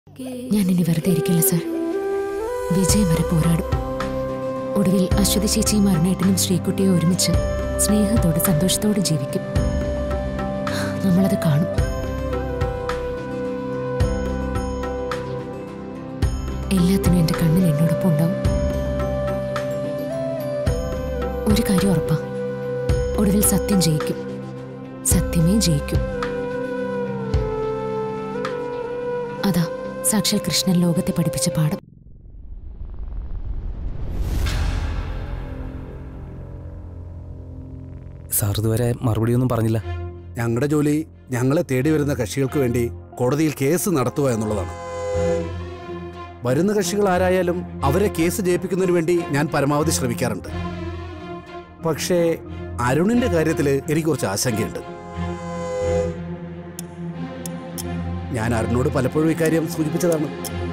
ഞാൻ ഇനി വെറുതെ ഇരിക്കില്ല സർ. വിജയം വരെ പോരാടും. ഒടുവിൽ അശ്വതി ചേച്ചിയും അരുണേട്ടനും ശ്രീകുട്ടിയെ ഒരുമിച്ച് സ്നേഹത്തോടെ സന്തോഷത്തോടെ ജീവിക്കും. നമ്മളത് കാണും. എല്ലാത്തിനും എന്റെ കണ്ണിൽ എന്നോടൊപ്പം ഉണ്ടാവും. ഒരു കാര്യം ഉറപ്പാ, ഒടുവിൽ സത്യം ജയിക്കും. സത്യമേ ജയിക്കും. അതാ സാക്ഷാൽ കൃഷ്ണൻ ലോകത്തെ പഠിപ്പിച്ച പാഠം. സാർ ഇതുവരെ മറുപടിയൊന്നും പറഞ്ഞില്ല. ഞങ്ങളുടെ ജോലി ഞങ്ങളെ തേടി വരുന്ന കക്ഷികൾക്ക് വേണ്ടി കോടതിയിൽ കേസ് നടത്തുക എന്നുള്ളതാണ്. വരുന്ന കക്ഷികൾ ആരായാലും അവരെ കേസ് ജയിപ്പിക്കുന്നതിന് വേണ്ടി ഞാൻ പരമാവധി ശ്രമിക്കാറുണ്ട്. പക്ഷേ അരുണിന്റെ കാര്യത്തിൽ എനിക്ക് കുറച്ച് ആശങ്കയുണ്ട്. ഞാൻ അരുണിനോട് പലപ്പോഴും ഇക്കാര്യം സൂചിപ്പിച്ചതാണ്.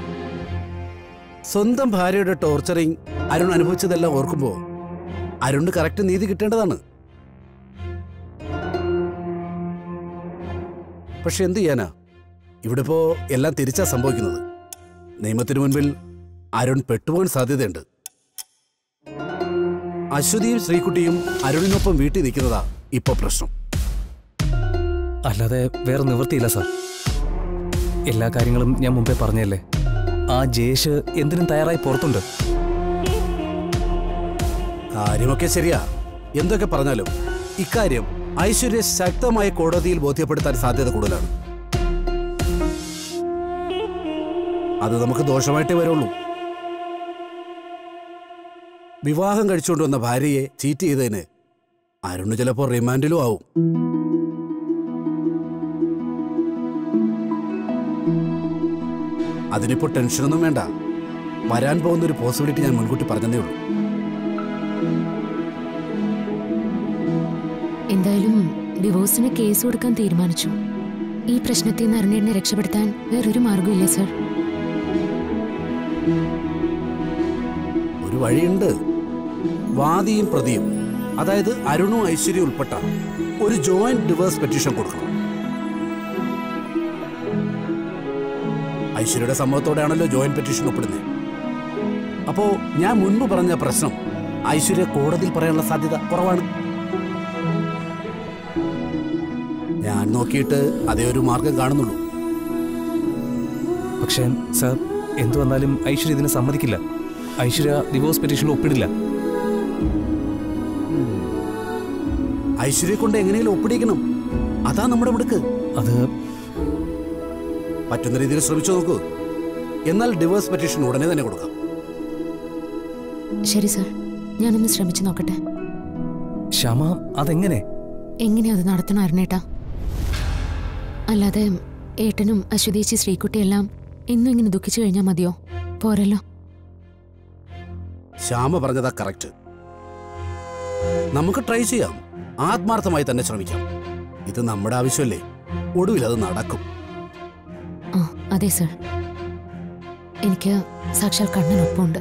സ്വന്തം ഭാര്യയുടെ ടോർച്ചറിങ് അരുൺ അനുഭവിച്ചതെല്ലാം ഓർക്കുമ്പോൾ അരുണിന് കറക്റ്റ് നീതി കിട്ടേണ്ടതാണ്. പക്ഷെ എന്ത് ചെയ്യാനാ, ഇവിടെ ഇപ്പോ എല്ലാം തിരിച്ചാ സംഭവിക്കുന്നത്. നിയമത്തിനു മുൻപിൽ അരുൺ പെട്ടുപോകാൻ സാധ്യതയുണ്ട്. അശ്വതിയും ശ്രീകുട്ടിയും അരുണിനൊപ്പം വീട്ടിൽ നിൽക്കുന്നതാ ഇപ്പൊ പ്രശ്നം. അല്ലാതെ വേറെ നിവൃത്തിയില്ല സാർ. എല്ലാ കാര്യങ്ങളും ഞാൻ മുമ്പേ പറഞ്ഞല്ലേ. ആ ജയേഷ് എന്തിനും തയ്യാറായി പുറത്തുണ്ട്. കാര്യമൊക്കെ ശരിയാ. എന്തൊക്കെ പറഞ്ഞാലും ഇക്കാര്യം ഐശ്വര്യ ശക്തമായ കോടതിയിൽ ബോധ്യപ്പെടുത്താൻ സാധ്യത കൂടുതലാണ്. അത് നമുക്ക് ദോഷമായിട്ടേ വരുള്ളൂ. വിവാഹം കഴിച്ചുകൊണ്ടുവന്ന ഭാര്യയെ ചീറ്റ് ചെയ്തതിന് അരുണ് ചിലപ്പോൾ റിമാൻഡിലും ആവും. അതിനിപ്പോ ടെൻഷനൊന്നും വേണ്ട. വരാൻ പോകുന്ന ഒരു പോസിബിലിറ്റി ഞാൻ മുൻകൂട്ടി പറഞ്ഞതേ ഉള്ളൂ. എന്തായാലും ഡിവോഴ്സിന് കേസ് കൊടുക്കാൻ തീരുമാനിച്ചു. ഈ പ്രശ്നത്തിൽ നിന്ന് അരുണേട്ടനെ രക്ഷപ്പെടുത്താൻ വേറൊരു മാർഗമില്ല സർ. ഒരു വഴിയുണ്ട്. വാദിയും പ്രതിയും, അതായത് അരുണും ഐശ്വര്യം ഉൾപ്പെട്ട ഒരു ജോയിന്റ് ഡിവോഴ്സ് പെറ്റീഷൻ കൊടുക്കണം. ഐശ്വര്യയുടെ സമ്മതത്തോടെയാണല്ലോ ജോയിന്റ് പെറ്റീഷൻ ഒപ്പിടുന്നത്. അപ്പോ ഞാൻ മുൻപ് പറഞ്ഞ പ്രശ്നം ഐശ്വര്യ കോടതിയിൽ പറയാനുള്ള സാധ്യത കുറവാണ്. ഞാൻ നോക്കിയിട്ട് അതേ ഒരു മാർഗം കാണുന്നുള്ളൂ. പക്ഷേ സാർ, എന്തു വന്നാലും ഐശ്വര്യ ഇതിനെ സമ്മതിക്കില്ല. ഐശ്വര്യ ഡിവോഴ്സ് പെറ്റീഷനിൽ ഒപ്പിടില്ല. ഐശ്വര്യെ കൊണ്ട് എങ്ങനെയും ഒപ്പിടിക്കണം. അതാ നമ്മുടെ മിടുക്ക്. അത് പറ്റുന്ന രീതിയിൽ ശ്രമിച്ചു നോക്കൂ. എന്നാൽ ഡിവോഴ്സ് പെറ്റീഷൻ ഉടനെ തന്നെ കൊടുക്കാം. ശരി സർ, ഞാനൊന്ന് ശ്രമിച്ചു നോക്കട്ടെ. ക്ഷമ, അതെങ്ങനെ എങ്ങനെയാ അത് നടത്തണം അരുണേട്ടാ? അല്ലാതെ ഏട്ടനും അശ്വതീച്ചി ശ്രീകുട്ടിയെല്ലാം ഇന്നും ഇങ്ങനെ ദുഃഖിച്ചു കഴിഞ്ഞാൽ മതിയോ? പോരല്ലോ. ശ്യാമ പറഞ്ഞതാ കറക്റ്റ്. നമുക്ക് ട്രൈ ചെയ്യാം. ആത്മാർത്ഥമായി തന്നെ ശ്രമിക്കാം. ഇത് നമ്മുടെ ആവശ്യമല്ലേ. ഒടുവിൽ അത് നടക്കും. ആ അതെ സർ, എനിക്ക് സാക്ഷാൽ കണ്ണനൊപ്പമുണ്ട്.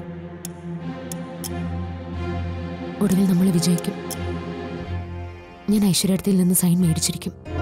ഒടുവിൽ നമ്മൾ വിജയിക്കും. ഞാൻ ഐശ്വര്യത്തിൽ നിന്ന് സൈൻ മേടിച്ചിരിക്കും.